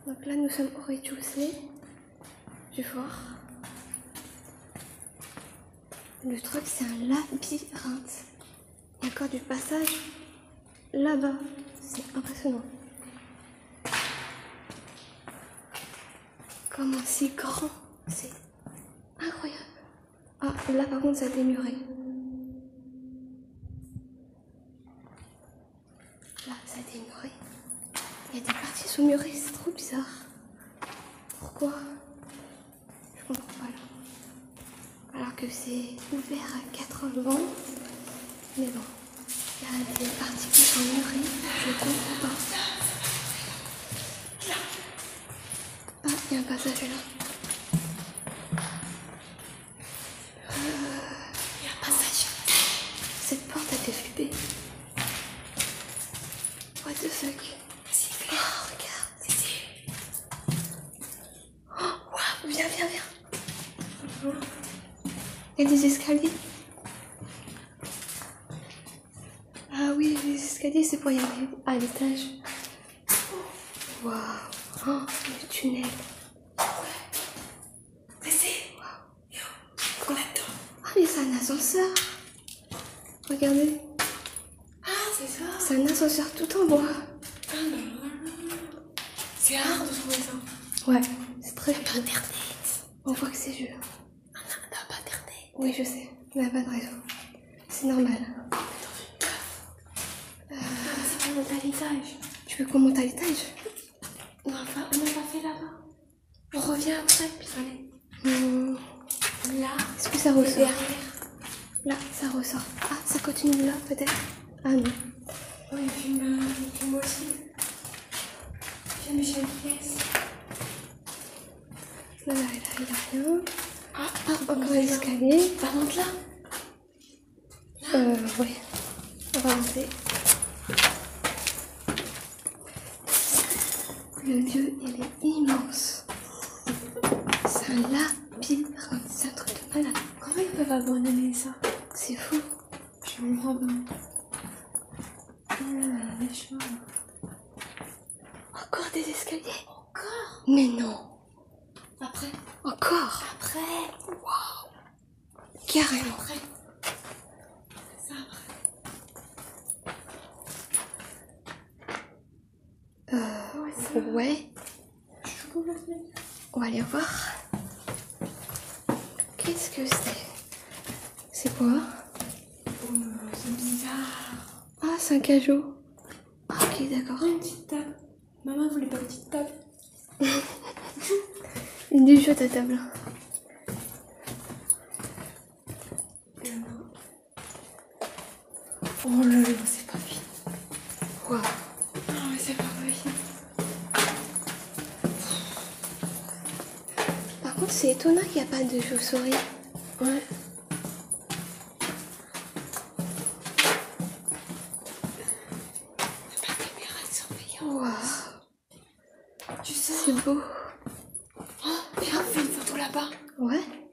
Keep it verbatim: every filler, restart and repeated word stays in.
Donc là, nous sommes au rez-de-chaussée du fort. Le truc, c'est un labyrinthe. Il y a encore du passage là-bas. C'est impressionnant. Comment c'est grand. C'est incroyable. Ah, là par contre, ça a été muré. Là, ça a été muré. Il y a des parties qui sont murées, c'est trop bizarre. Pourquoi? Je comprends pas là. Alors que c'est ouvert à quatre-vingts. Mais bon, il y a des parties qui sont murées, je comprends pas. Ah, il y a un passage là. Il y a un passage. Cette porte a été flippée. What the fuck? Oh, regarde. Oh, waouh, viens, viens, viens. Il y a des escaliers. Ah oui, les escaliers, c'est pour y aller à l'étage. Waouh. Oh, le tunnel. Ah, mais c'est un ascenseur. Regardez. Ah, c'est ça. C'est un ascenseur tout en bois. Ah non, non, non. C'est rare de trouver ça. Ouais, c'est très Pas vieux. internet. On voit que c'est vieux. On n'a pas internet. Oui, je sais. On n'a pas de réseau. C'est normal. Euh... C'est pour monter à l'étage. Tu veux qu'on monte à l'étage? On n'a pas, on n'a pas fait là-bas. On revient après, puis allez. Mmh. Là. Est-ce que ça ressort? Derrière. Là, ça ressort. Ah, ça continue là, peut-être? Ah non. Oui, et puis, euh, et puis moi aussi. J'ai j'ai une pièce. Là, là, il n'y a rien. Ah, Ah, encore un escalier. Par contre là. Euh, oui. On va monter. Le lieu, il est immense. C'est un labyrinthe. C'est un truc de malade. Comment ils peuvent abandonner ça? C'est fou. Je comprends pas. Oh là là, méchant. Encore des escaliers. Encore? Mais non. Après? Encore. Après? Waouh. Carrément. Après? Ça après? Euh, Ouais, ça. ouais. Je suis complètement. On va aller voir. Qu'est-ce que c'est? C'est quoi? Oh, c'est bizarre. Ah, c'est un cajot. Ah, ok, d'accord. Oh, une petite table. Maman voulait pas une petite table. Il y a du jeu à ta table. Oh là là, c'est pas fini. Waouh. Oh, mais c'est pas fini. Par contre, c'est étonnant qu'il n'y a pas de chauve-souris. Ouais. Pas de caméra de surveillance. Waouh. Tu sais. C'est beau. Oh, viens, on fait une photo là-bas. Ouais.